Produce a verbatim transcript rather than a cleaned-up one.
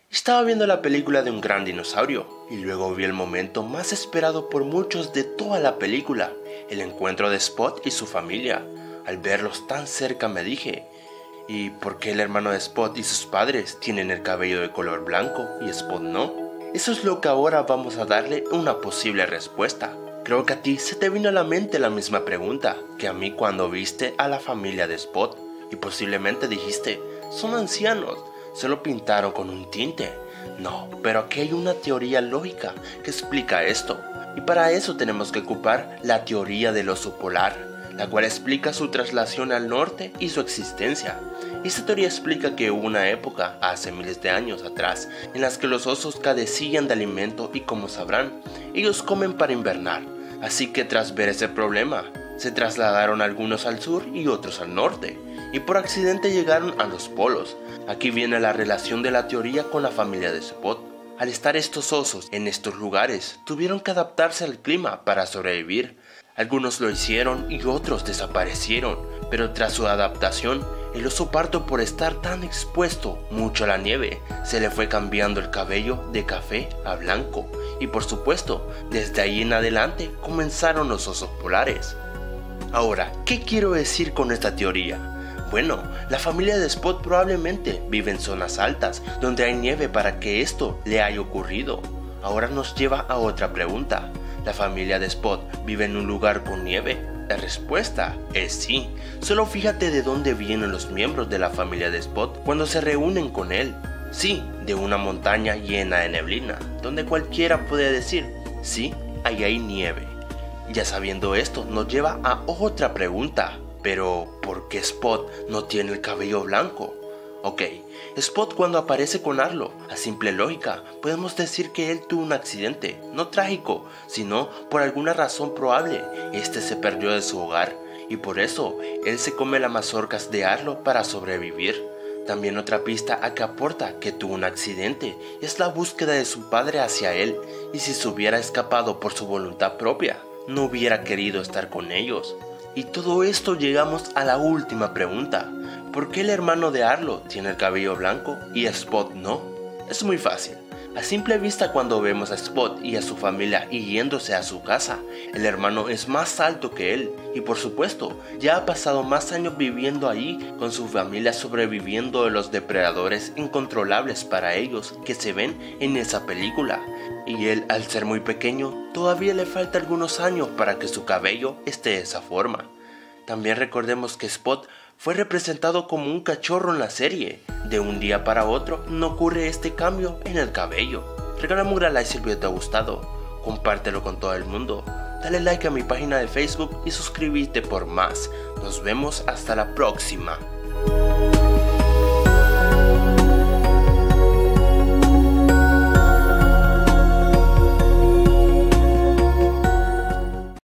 Estaba viendo la película de un gran dinosaurio y luego vi el momento más esperado por muchos de toda la película, el encuentro de Spot y su familia. Al verlos tan cerca me dije, ¿y por qué el hermano de Spot y sus padres tienen el cabello de color blanco y Spot no? Eso es lo que ahora vamos a darle una posible respuesta. Creo que a ti se te vino a la mente la misma pregunta que a mí cuando viste a la familia de Spot y posiblemente dijiste, son ancianos. Se lo pintaron con un tinte. No, pero aquí hay una teoría lógica que explica esto. Y para eso tenemos que ocupar la teoría del oso polar, la cual explica su traslación al norte y su existencia. Esta teoría explica que hubo una época, hace miles de años atrás, en las que los osos carecían de alimento y, como sabrán, ellos comen para invernar. Así que tras ver ese problema, se trasladaron algunos al sur y otros al norte, y por accidente llegaron a los polos. Aquí viene la relación de la teoría con la familia de Spot. Al estar estos osos en estos lugares, tuvieron que adaptarse al clima para sobrevivir. Algunos lo hicieron y otros desaparecieron, pero tras su adaptación, el oso pardo, por estar tan expuesto mucho a la nieve, se le fue cambiando el cabello de café a blanco. Y por supuesto, desde ahí en adelante comenzaron los osos polares. Ahora, ¿qué quiero decir con esta teoría? Bueno, la familia de Spot probablemente vive en zonas altas, donde hay nieve para que esto le haya ocurrido. Ahora nos lleva a otra pregunta. ¿La familia de Spot vive en un lugar con nieve? La respuesta es sí. Solo fíjate de dónde vienen los miembros de la familia de Spot cuando se reúnen con él. Sí, de una montaña llena de neblina, donde cualquiera puede decir, sí, ahí hay nieve. Ya sabiendo esto, nos lleva a otra pregunta. Pero, ¿por qué Spot no tiene el cabello blanco? Ok, Spot cuando aparece con Arlo, a simple lógica, podemos decir que él tuvo un accidente, no trágico, sino por alguna razón probable. Este se perdió de su hogar y por eso él se come las mazorcas de Arlo para sobrevivir. También otra pista a que aporta que tuvo un accidente es la búsqueda de su padre hacia él, y si se hubiera escapado por su voluntad propia, no hubiera querido estar con ellos. Y todo esto llegamos a la última pregunta. ¿Por qué el hermano de Arlo tiene el cabello blanco y Spot no? Es muy fácil. A simple vista, cuando vemos a Spot y a su familia yéndose a su casa, el hermano es más alto que él y por supuesto ya ha pasado más años viviendo allí con su familia, sobreviviendo de los depredadores incontrolables para ellos que se ven en esa película. Y él, al ser muy pequeño, todavía le falta algunos años para que su cabello esté de esa forma. También recordemos que Spot fue representado como un cachorro en la serie. De un día para otro no ocurre este cambio en el cabello. Regálame un gran like si el video te ha gustado, compártelo con todo el mundo, dale like a mi página de Facebook y suscríbete por más. Nos vemos hasta la próxima.